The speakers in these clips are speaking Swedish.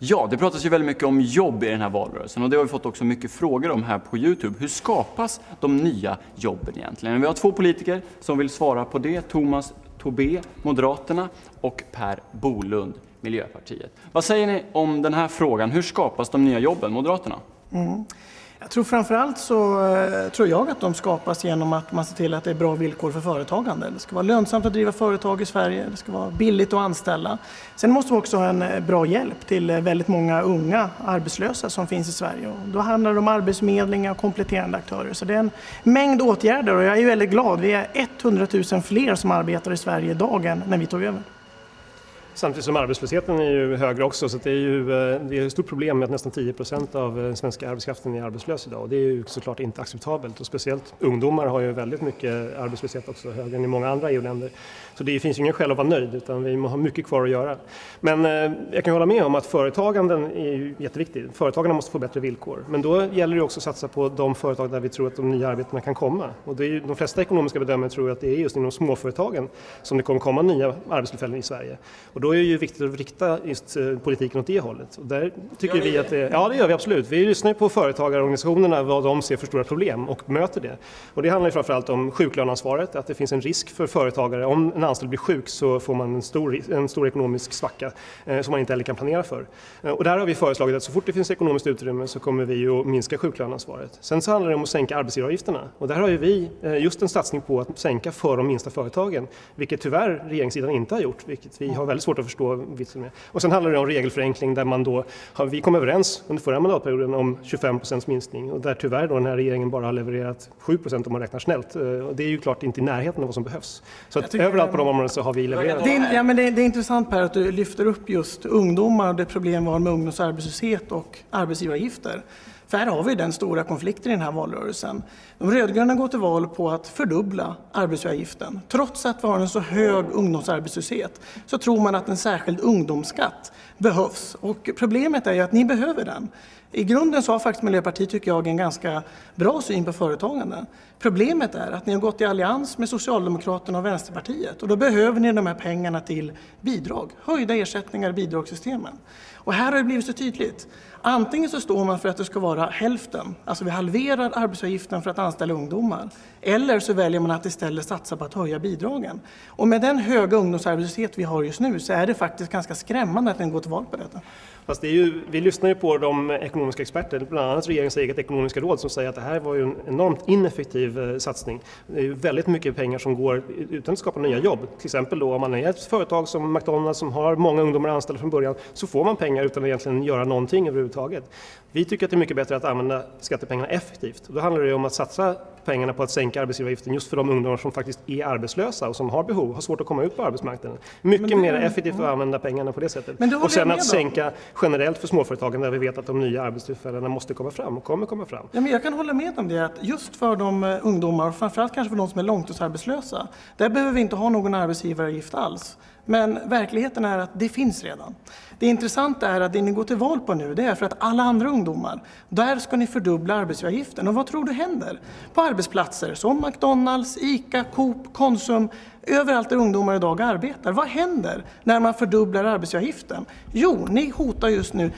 Ja, det pratas ju väldigt mycket om jobb i den här valrörelsen och det har vi fått också mycket frågor om här på YouTube. Hur skapas de nya jobben egentligen? Vi har två politiker som vill svara på det. Tomas Tobé, Moderaterna, och Per Bolund, Miljöpartiet. Vad säger ni om den här frågan? Hur skapas de nya jobben, Moderaterna? Jag tror framförallt tror jag att de skapas genom att man ser till att det är bra villkor för företagande. Det ska vara lönsamt att driva företag i Sverige, det ska vara billigt att anställa. Sen måste vi också ha en bra hjälp till väldigt många unga arbetslösa som finns i Sverige. Och då handlar det om arbetsförmedlingar och kompletterande aktörer. Så det är en mängd åtgärder och jag är väldigt glad. Vi är 100 000 fler som arbetar i Sverige idag än när vi tog över. Samtidigt som arbetslösheten är ju högre också, så det är ett stort problem med att nästan 10% av den svenska arbetskraften är arbetslös idag. Och det är ju såklart inte acceptabelt, och speciellt ungdomar har ju väldigt mycket arbetslöshet också, högre än i många andra EU-länder. Så det finns ju ingen skäl att vara nöjd, utan vi har mycket kvar att göra. Men jag kan hålla med om att företaganden är ju jätteviktigt. Företagarna måste få bättre villkor. Men då gäller det också att satsa på de företag där vi tror att de nya arbetena kan komma. Och det är ju, de flesta ekonomiska bedömare tror att det är just inom småföretagen som det kommer komma nya arbetstillfällen i Sverige. Och då är det ju viktigt att rikta just politiken åt det hållet. Och där tycker vi att det gör vi absolut. Vi lyssnar på företagarorganisationerna, vad de ser för stora problem, och möter det. Och det handlar ju framförallt om sjuklöneansvaret, att det finns en risk för företagare. Om en anställd blir sjuk så får man en stor ekonomisk svacka som man inte heller kan planera för. Och där har vi föreslagit att så fort det finns ekonomiskt utrymme så kommer vi att minska sjuklöneansvaret. Sen så handlar det om att sänka arbetsgivaravgifterna. Och där har ju vi just en satsning på att sänka för de minsta företagen, vilket tyvärr regeringssidan inte har gjort, vilket vi har väldigt svårt att förstå vitsen med. Och sen handlar det om regelförenkling där man då vi kom överens under förra mandatperioden om 25% minskning, och där tyvärr då den här regeringen bara har levererat 7% om man räknar snällt. Och det är ju klart inte i närheten av vad som behövs. Så att överallt på de områden så har vi levererat. Det är intressant, Per, att du lyfter upp just ungdomar och det problem vi har med ungdomsarbetslöshet och arbetsgivaravgifter. För här har vi den stora konflikten i den här valrörelsen. De rödgröna går till val på att fördubbla arbetsgivaravgiften. Trots att vi har en så hög ungdomsarbetslöshet så tror man att en särskild ungdomsskatt behövs. Och problemet är ju att ni behöver den. I grunden så har faktiskt Miljöpartiet, tycker jag, en ganska bra syn på företagande. Problemet är att ni har gått i allians med Socialdemokraterna och Vänsterpartiet, och då behöver ni de här pengarna till bidrag, höjda ersättningar i bidragssystemen. Och här har det blivit så tydligt. Antingen så står man för att det ska vara hälften, alltså vi halverar arbetsgivaravgiften för att anställa ungdomar, eller så väljer man att istället satsa på att höja bidragen. Och med den höga ungdomsarbetslöshet vi har just nu så är det faktiskt ganska skrämmande att den går till val på detta. Fast det är ju, vi lyssnar ju på de ekonomiska experter, bland annat regeringens eget ekonomiska råd, som säger att det här var ju en enormt ineffektiv satsning. Det är ju väldigt mycket pengar som går utan att skapa nya jobb. Till exempel då om man är ett företag som McDonalds som har många ungdomar anställda från början, så får man pengar utan att egentligen göra någonting överhuvudtaget. Vi tycker att det är mycket bättre att använda skattepengarna effektivt. Och då handlar det om att satsa pengarna på att sänka arbetsgivaravgiften just för de ungdomar som faktiskt är arbetslösa och som har behov, har svårt att komma ut på arbetsmarknaden. Mycket mer effektivt att använda pengarna på det sättet. Och sen att sänka generellt för småföretagen där vi vet att de nya arbetstillfällena måste komma fram och kommer komma fram. Ja, men jag kan hålla med om det, att just för de ungdomar, och framförallt kanske för de som är långtidsarbetslösa, där behöver vi inte ha någon arbetsgivaravgift alls. Men verkligheten är att det finns redan. Det intressanta är att det ni går till val på nu, det är för att alla andra ungdomar, där ska ni fördubbla arbetsgivaravgiften. Och vad tror du händer? På arbetsplatser som McDonalds, ICA, Coop, Konsum, överallt där ungdomar idag arbetar. Vad händer när man fördubblar arbetsgivaravgiften? Jo, ni hotar just nu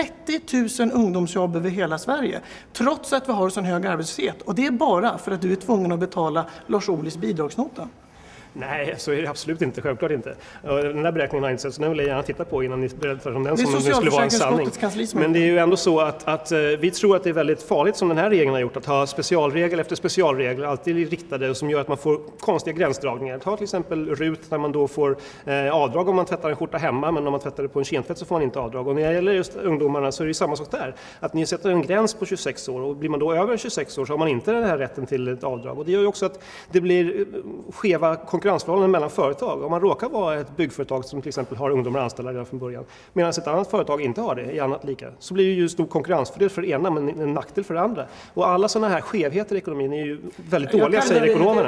30 000 ungdomsjobb över hela Sverige, trots att vi har så hög arbetslöshet. Och det är bara för att du är tvungen att betala Lars Ohlys bidragsnota. Nej, så är det absolut inte. Självklart inte. Den där beräkningen har jag inte sett, så den vill jag gärna titta på innan ni berättar om den som om det skulle vara en sanning. Men det är ju ändå så att vi tror att det är väldigt farligt som den här regeringen har gjort, att ha specialregel efter specialregel, alltid riktade, som gör att man får konstiga gränsdragningar. Ta till exempel RUT, där man då får avdrag om man tvättar en skjorta hemma, men om man tvättar det på en kentvätt så får man inte avdrag. Och när det gäller just ungdomarna så är det samma sak där. Att ni sätter en gräns på 26 år, och blir man då över 26 år så har man inte den här rätten till ett avdrag. Och det gör ju också att det blir skeva konkurrensförhållanden mellan företag. Om man råkar vara ett byggföretag som till exempel har ungdomar anställda redan från början, medan ett annat företag inte har det i annat lika, så blir det ju stor konkurrensfördel för det ena men en nackdel för det andra. Och alla sådana här skevheter i ekonomin är ju väldigt dåliga, säger ekonomerna.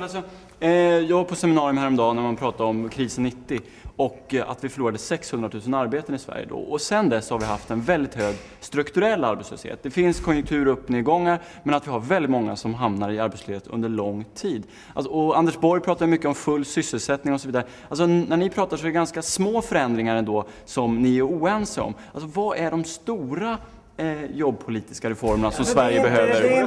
Jag var på seminarium häromdagen när man pratade om krisen 90 och att vi förlorade 600 000 arbeten i Sverige då. Och sen dess har vi haft en väldigt hög strukturell arbetslöshet. Det finns konjunkturuppnedgångar, men att vi har väldigt många som hamnar i arbetslöshet under lång tid. Alltså, och Anders Borg pratar mycket mycket om full sysselsättning och så vidare. Alltså när ni pratar så är det ganska små förändringar ändå som ni är oense om. Alltså vad är de stora jobbpolitiska reformerna som Sverige behöver? Det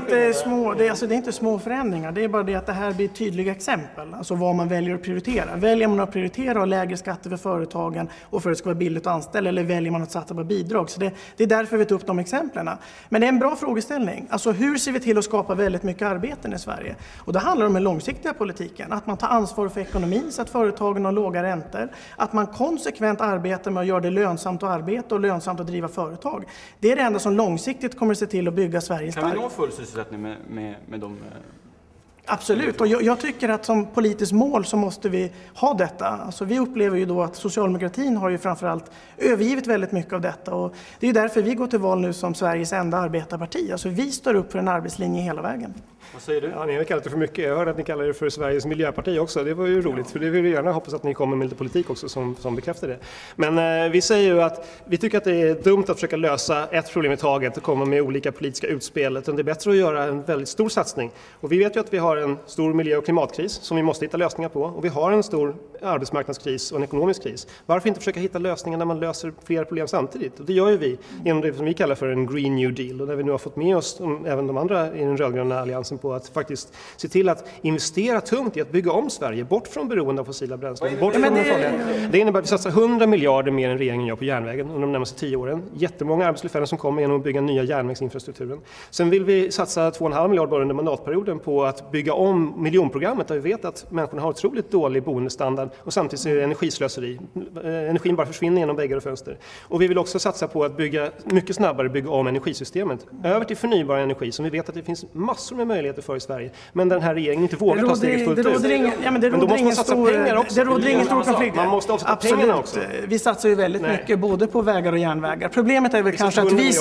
är inte små förändringar. Det är bara det att det här blir tydliga exempel. Alltså vad man väljer att prioritera. Väljer man att prioritera och lägre skatter för företagen och för att det ska vara billigt att anställa, eller väljer man att satsa på bidrag? Så det är därför vi tar upp de exemplen. Men det är en bra frågeställning. Alltså hur ser vi till att skapa väldigt mycket arbeten i Sverige? Och det handlar om den långsiktiga politiken. Att man tar ansvar för ekonomin så att företagen har låga räntor. Att man konsekvent arbetar med att göra det lönsamt att arbeta och lönsamt att driva företag. Det är det enda som långsiktigt kommer att se till att bygga Sverige starkt. Kan vi nå full sysselsättning med de... Absolut, och jag tycker att som politiskt mål så måste vi ha detta. Alltså vi upplever ju då att socialdemokratin har ju framförallt övergivit väldigt mycket av detta. Och det är ju därför vi går till val nu som Sveriges enda arbetarparti. Alltså vi står upp för en arbetslinje hela vägen. Vad säger du? Ja, ni har kallat det för mycket. Jag hörde att ni kallar det för Sveriges miljöparti också. Det var ju roligt, för det vill vi gärna hoppas att ni kommer med lite politik också som bekräftar det. Men vi säger ju att vi tycker att det är dumt att försöka lösa ett problem i taget och komma med olika politiska utspel. Utan det är bättre att göra en väldigt stor satsning. Och vi vet ju att vi har en stor miljö- och klimatkris som vi måste hitta lösningar på. Och vi har en stor arbetsmarknadskris och en ekonomisk kris. Varför inte försöka hitta lösningar när man löser flera problem samtidigt? Och det gör ju vi genom det som vi kallar för en Green New Deal. Och där vi nu har fått med oss även de andra i den rödgröna alliansen på att faktiskt se till att investera tungt i att bygga om Sverige bort från beroende av fossila bränslen. Det innebär att vi satsar 100 miljarder mer än regeringen gör på järnvägen under de närmaste 10 åren. Jättemånga arbetstillfällen som kommer genom att bygga nya järnvägsinfrastrukturen. Sen vill vi satsa 2,5 miljarder under mandatperioden på att bygga om miljonprogrammet, där vi vet att människorna har otroligt dålig boendestandard och samtidigt är det energislöseri. Energin bara försvinner genom väggar och fönster. Och vi vill också satsa på att mycket snabbare bygga om energisystemet över till förnybar energi som vi vet att det finns massor med möjligheter för i Sverige, men den här regeringen inte vågar ta steget fullt ut. Men då måste man satsa pengar också. Det råder ingen stor konflikt. Man måste också ta pengarna också. Vi satsar ju väldigt mycket både på vägar och järnvägar. Problemet är väl kanske att vi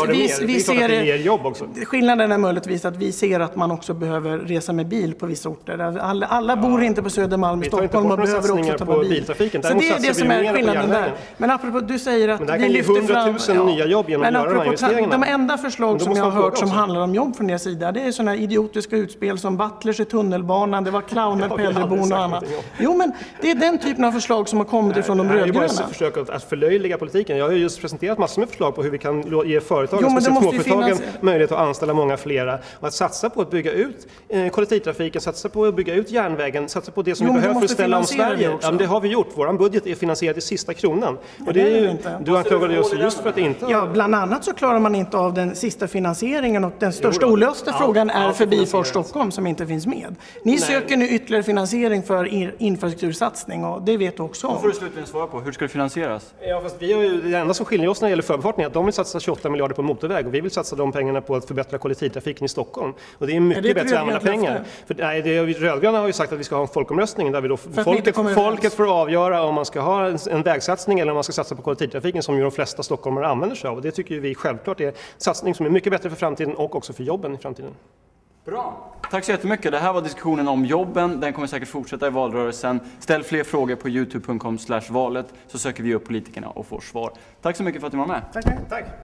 ser... Skillnaden är möjligtvis att vi ser att man också behöver resa med bil på vissa orter. Alla bor inte på Södermalm i Stockholm och behöver också ta bil. Så det är det som är skillnaden där. Men apropå, du säger att vi lyfter fram... 100 000 nya jobb genom att göra de här investeringarna. De enda förslag som jag har hört som handlar om jobb från er sida, det är sådana här idiotiska utspel som Butlers i tunnelbanan, det var clowner på äldreboende och annat. Jo, men det är den typen av förslag som har kommit ifrån de rödgröna. Det är bara försök att förlöjliga politiken. Jag har ju just presenterat massor med förslag på hur vi kan ge företagen, speciellt småföretagen, möjlighet att anställa många flera och att satsa på att bygga ut kollektivtrafiken, satsa på att bygga ut järnvägen, satsa på det som vi behöver för att ställa om Sverige. Ja, det har vi gjort. Vår budget är finansierad i sista kronan. Och det är ju, du anklagade oss just för att inte... Ja, bland annat så klarar man inte av den sista finansieringen och den största olösta frågan är Förbifart Stockholm som inte finns med. Ni söker nu ytterligare finansiering för infrastruktursatsning och det vet du också om. Då får du slutligen svara på, hur ska det finansieras? Ja, fast vi har ju, det enda som skiljer oss när det gäller förbifarten är att de vill satsa 28 miljarder på motorväg och vi vill satsa de pengarna på att förbättra kollektivtrafiken i Stockholm. Och det är mycket bättre att använda pengar. För rödgröna har ju sagt att vi ska ha en folkomröstning där vi då folket får avgöra om man ska ha en vägsatsning eller om man ska satsa på kollektivtrafiken som ju de flesta stockholmare använder sig av. Och det tycker vi självklart är en satsning som är mycket bättre för framtiden och också för jobben i framtiden. Bra. Tack så jättemycket. Det här var diskussionen om jobben. Den kommer säkert fortsätta i valrörelsen. Ställ fler frågor på youtube.com/valet så söker vi upp politikerna och får svar. Tack så mycket för att ni var med. Tack.